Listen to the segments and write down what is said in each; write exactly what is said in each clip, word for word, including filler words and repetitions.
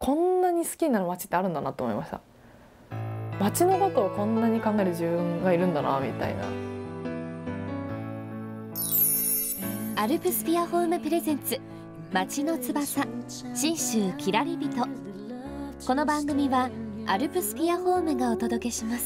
こんなに好きになる街ってあるんだなと思いました。街のことをこんなに考える自分がいるんだなみたいな。 アルプスピアホームプレゼンツ街の翼信州きらりびと。この番組はアルプスピアホームがお届けします。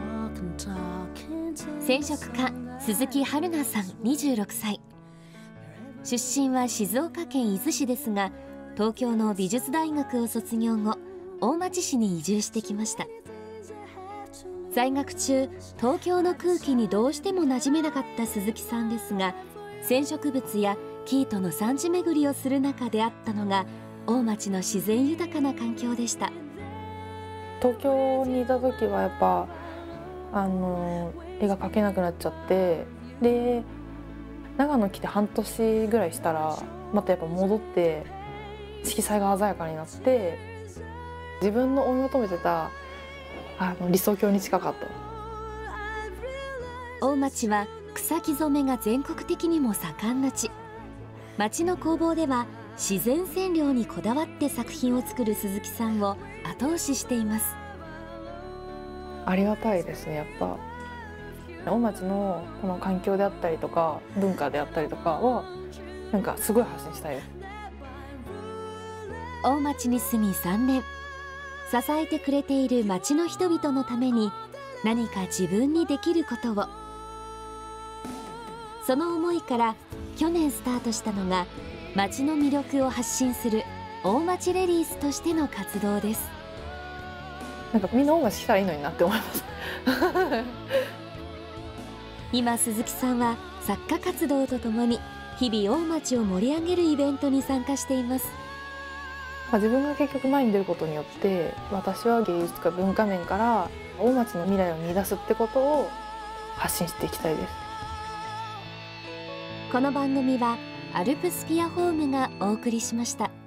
染色家鈴木春菜さんにじゅうろくさい、出身は静岡県伊豆市ですが、東京の美術大学を卒業後大町市に移住してきました。在学中東京の空気にどうしても馴染めなかった鈴木さんですが、染色物や生糸の産地巡りをする中であったのが大町の自然豊かな環境でした。 東京にいた時はやっぱあの絵が描けなくなっちゃって、で長野来て半年ぐらいしたらまたやっぱ戻って色彩が鮮やかになって、自分の追い求めてたあの理想郷に近かった。 大町は草木染めが全国的にも盛んな地。町の工房では自然染料にこだわって作品を作る鈴木さんを後押ししています。 ありがたいですね。やっぱ大町のこの環境であったりとか文化であったりとかはなんかすごい発信したいです。 大町に住みさんねん、支えてくれている町の人々のために何か自分にできることを。その思いから去年スタートしたのが町の魅力を発信する大町レディースとしての活動です。 なんかみんな大町来たらいいのになって思います今鈴木さんは作家活動とともに日々大町を盛り上げるイベントに参加しています。 自分が結局前に出ることによって私は芸術家文化面から大町の未来を見出すってことを発信していきたいです。 この番組はアルプスピアホームがお送りしました。